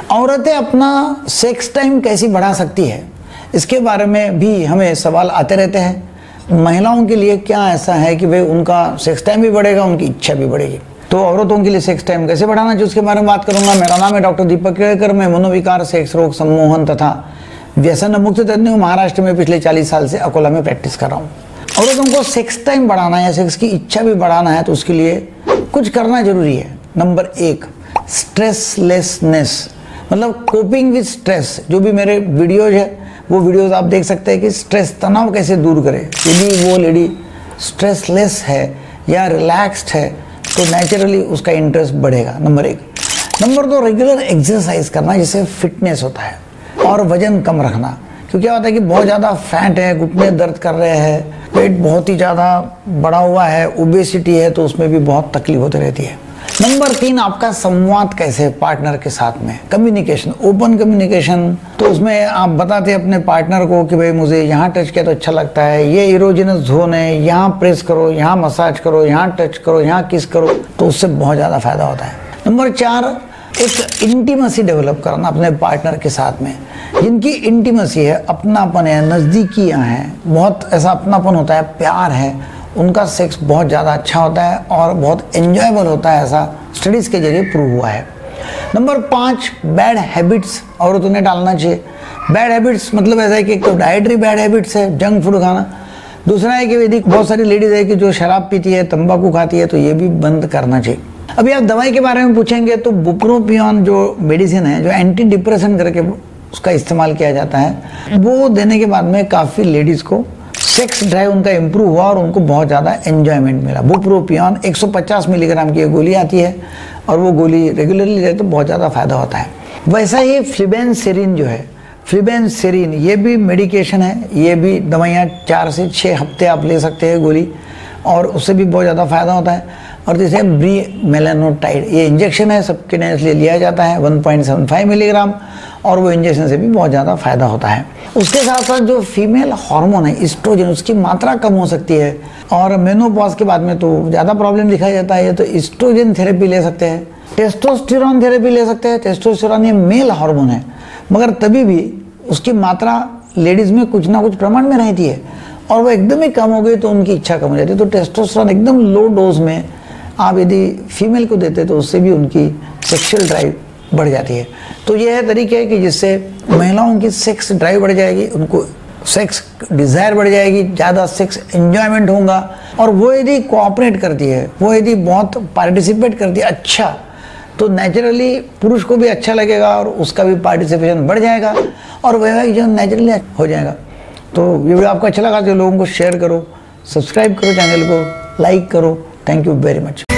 औरतें अपना sex time कैसे बढ़ा सकती है, इसके बारे में भी हमें सवाल आते रहते हैं। महिलाओं के लिए क्या ऐसा है कि भाई उनका सेक्स टाइम भी बढ़ेगा, उनकी इच्छा भी बढ़ेगी। तो औरतों के लिए सेक्स टाइम कैसे बढ़ाना चाहिए उसके बारे में बात करूंगा। मेरा नाम है डॉक्टर दीपक केड़कर। मैं मनोविकार, सेक्स रोग, सम्मोहन तथा व्यसन मुक्त तज्ञ हूँ। महाराष्ट्र में पिछले 40 साल से अकोला में प्रैक्टिस कर रहा हूँ। औरतों को सेक्स टाइम बढ़ाना है, सेक्स की इच्छा भी बढ़ाना है, तो उसके लिए कुछ करना जरूरी है। नंबर 1, स्ट्रेसलेसनेस, मतलब कोपिंग विद स्ट्रेस। जो भी मेरे वीडियोज है वो वीडियोज आप देख सकते हैं कि स्ट्रेस, तनाव कैसे दूर करें। यदि वो लेडी स्ट्रेसलेस है या रिलैक्स्ड है तो नेचुरली उसका इंटरेस्ट बढ़ेगा। नंबर 1। नंबर 2, रेगुलर एक्सरसाइज करना, जिससे फिटनेस होता है, और वजन कम रखना। क्योंकि क्या होता है कि बहुत ज़्यादा फैट है, घुटने दर्द कर रहे हैं, पेट बहुत ही ज़्यादा बढ़ा हुआ है, ओबेसिटी है, तो उसमें भी बहुत तकलीफ होती रहती है। नंबर 3, आपका संवाद कैसे पार्टनर के साथ में, कम्युनिकेशन, ओपन कम्युनिकेशन। तो उसमें आप बताते हैं अपने पार्टनर को कि भाई मुझे यहाँ टच किया तो अच्छा लगता है, ये इरोजेनस जोन है, यहाँ प्रेस करो, यहाँ मसाज करो, यहाँ टच करो, यहाँ किस करो, तो उससे बहुत ज़्यादा फायदा होता है। नंबर 4, एक इंटीमेसी डेवलप करना अपने पार्टनर के साथ में। जिनकी इंटीमेसी है, अपनापन है, नज़दीकियाँ हैं, बहुत ऐसा अपनापन होता है, प्यार है, उनका सेक्स बहुत ज़्यादा अच्छा होता है और बहुत एंजॉयबल होता है, ऐसा स्टडीज़ के जरिए प्रूव हुआ है। नंबर 5, बैड हैबिट्स औरतों ने डालना चाहिए। बैड हैबिट्स मतलब ऐसा है कि एक तो डाइटरी बैड हैबिट्स है, जंक फूड खाना। दूसरा है कि यदि बहुत सारी लेडीज़ है कि जो शराब पीती है, तंबाकू खाती है, तो ये भी बंद करना चाहिए। अभी आप दवाई के बारे में पूछेंगे तो बुप्रोपियन जो मेडिसिन है, जो एंटी डिप्रेशन करके उसका इस्तेमाल किया जाता है, वो देने के बाद में काफ़ी लेडीज़ को सेक्स ड्राइव उनका इंप्रूव हुआ और उनको बहुत ज़्यादा एंजॉयमेंट मिला। बुप्रोपियन 150 मिलीग्राम की ये गोली आती है और वो गोली रेगुलरली ले तो बहुत ज़्यादा फायदा होता है। वैसा ही फ्लिबेंसेरिन जो है, फ्लिबेंसेरिन ये भी मेडिकेशन है, ये भी दवाइयाँ 4 से 6 हफ्ते आप ले सकते हैं गोली, और उससे भी बहुत ज़्यादा फायदा होता है। और जैसे ब्रीमेलानोटाइड, ये इंजेक्शन है, सबके लिए लिया जाता है 1.75 मिलीग्राम, और वो इंजेक्शन से भी बहुत ज़्यादा फायदा होता है। उसके साथ साथ जो फीमेल हार्मोन है इस्ट्रोजन, उसकी मात्रा कम हो सकती है, और मेनोपॉज के बाद में तो ज़्यादा प्रॉब्लम दिखाई जाता है। तो इस्ट्रोजन थेरेपी ले सकते हैं, टेस्टोस्टेरोन थेरेपी ले सकते हैं। टेस्टोस्टेरोन ये मेल हार्मोन है, मगर तभी भी उसकी मात्रा लेडीज़ में कुछ ना कुछ प्रमाण में रहती है, और वो एकदम ही कम हो गई तो उनकी इच्छा कम हो जाती है। तो टेस्टोस्टेरोन एकदम लो डोज में आप यदि फीमेल को देते तो उससे भी उनकी सेक्सुअल ड्राइव बढ़ जाती है। तो यह है तरीके है कि जिससे महिलाओं की सेक्स ड्राइव बढ़ जाएगी, उनको सेक्स डिज़ायर बढ़ जाएगी, ज़्यादा सेक्स एंजॉयमेंट होगा, और वो यदि कोऑपरेट करती है, वो यदि बहुत पार्टिसिपेट करती है अच्छा, तो नेचुरली पुरुष को भी अच्छा लगेगा और उसका भी पार्टिसिपेशन बढ़ जाएगा और वैवाहिक जीवन नेचुरली हो जाएगा। तो ये वीडियो आपको अच्छा लगा तो लोगों को शेयर करो, सब्सक्राइब करो, चैनल को लाइक करो। Thank you very much.